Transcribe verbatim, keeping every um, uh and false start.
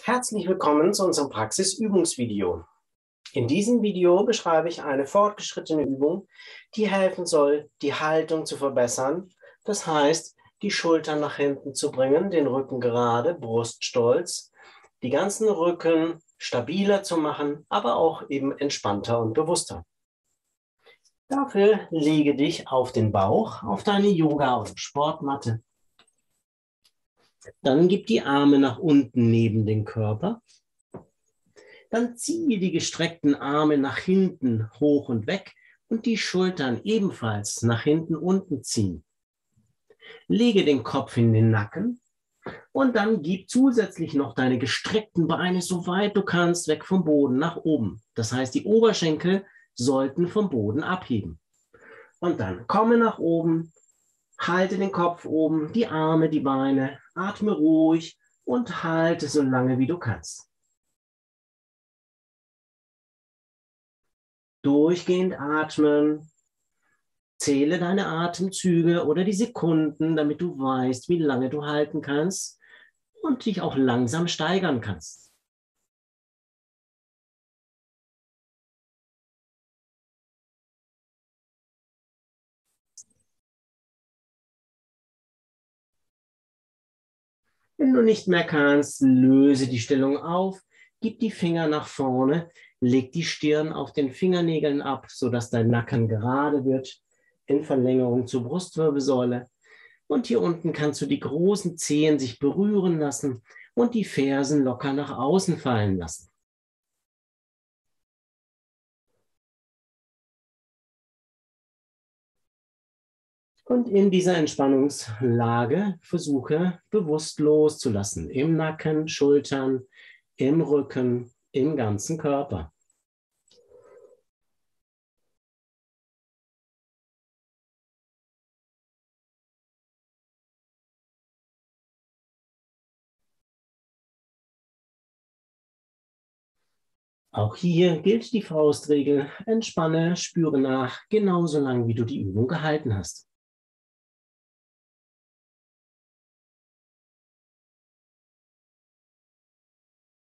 Herzlich willkommen zu unserem Praxisübungsvideo. In diesem Video beschreibe ich eine fortgeschrittene Übung, die helfen soll, die Haltung zu verbessern. Das heißt, die Schultern nach hinten zu bringen, den Rücken gerade, Brust stolz, die ganzen Rücken stabiler zu machen, aber auch eben entspannter und bewusster. Dafür lege dich auf den Bauch, auf deine Yoga- oder Sportmatte. Dann gib die Arme nach unten neben den Körper. Dann ziehe die gestreckten Arme nach hinten hoch und weg und die Schultern ebenfalls nach hinten unten ziehen. Lege den Kopf in den Nacken und dann gib zusätzlich noch deine gestreckten Beine so weit du kannst weg vom Boden nach oben. Das heißt, die Oberschenkel sollten vom Boden abheben. Und dann komme nach oben, halte den Kopf oben, die Arme, die Beine, atme ruhig und halte so lange wie du kannst. Durchgehend atmen, zähle deine Atemzüge oder die Sekunden, damit du weißt, wie lange du halten kannst und dich auch langsam steigern kannst. Wenn du nicht mehr kannst, löse die Stellung auf, gib die Finger nach vorne, leg die Stirn auf den Fingernägeln ab, sodass dein Nacken gerade wird, in Verlängerung zur Brustwirbelsäule. Und hier unten kannst du die großen Zehen sich berühren lassen und die Fersen locker nach außen fallen lassen. Und in dieser Entspannungslage versuche bewusst loszulassen. Im Nacken, Schultern, im Rücken, im ganzen Körper. Auch hier gilt die Faustregel. Entspanne, spüre nach, genauso lange wie du die Übung gehalten hast.